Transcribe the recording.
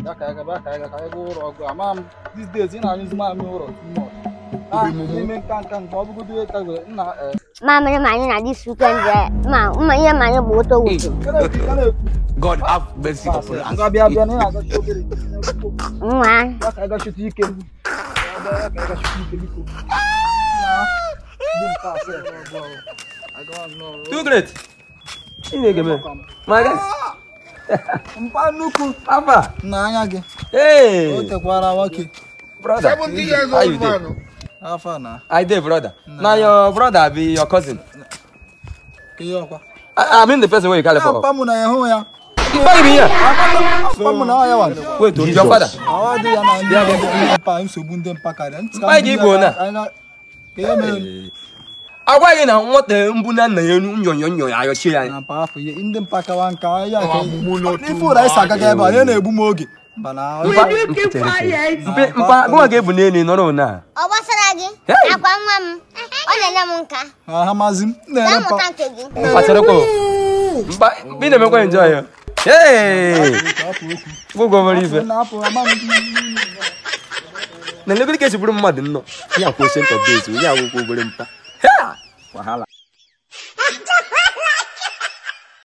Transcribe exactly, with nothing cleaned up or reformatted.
Ya ka ga ba ka ga ka go ro go ama these days ina use ma mi ro too much. Ah, me kan kan go bu do ta go na eh. Ma me ma ni na this weekend ma ma ye ma ye bo to wo. God have mercy upon us. Ga bia bia na ga shobere. Nwa. Ya ka ga shoot ike. Ya ka ga shoot ike liko. Na. Dim pa se. I don't know. Too great. Chineke me. My guy. Mpa nuku. Papa. Na anya gị. Hey. O tekwara nwoke. Brother. seventy years old man. Afa na. I dey brother. Now your brother be your cousin. Kiyo kwa. I, I mean the person where you call for. Papa mu na yeho ya. Why be here? Papa mu na ya wan. Wait, is your father? Awadi ya na ndi pa nsogbu ndị mpakara. Why give you na? Kiyo me. Agwa gị na nwata mbu na nna ya enu nyonyo nyonyo ayochie ya. Na pa afọ ye ndị mpakawa nka ya ke. Ifu ra isa gaga ebe a na-egbu m oge. Bana. Mpa mpa gwa ga-ebu n'elu nọrọ na. Ọ gbasara gị? Akwa nwa m. Ọ na-enye m nka. Ha mazim. Na m ka nke gị. Mpa chere ko. Mpa bi na mekwa enjoy yo. Hey. Go go very fair. Na apụ ama m. Na lebere ke siburu mmadụ nnọ. Ya kwesent of days, ya akwụkwọ obere mpa. Ha! Wahala.